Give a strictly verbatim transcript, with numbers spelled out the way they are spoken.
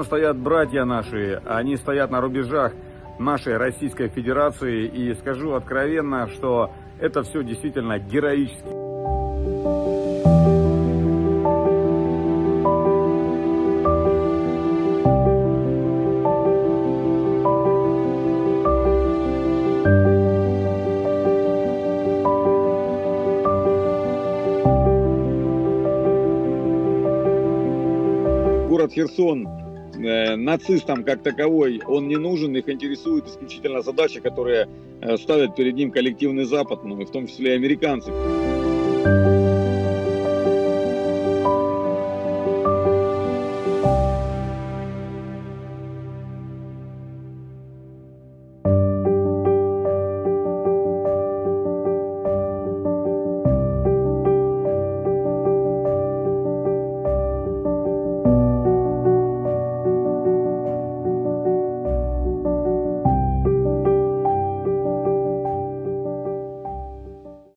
стоят братья наши, они стоят на рубежах нашей Российской Федерации. И скажу откровенно, что это все действительно героически. Город Херсон э, нацистам как таковой он не нужен, их интересует исключительно задача, которая э, ставят перед ним коллективный Запад, ну, и в том числе и американцы.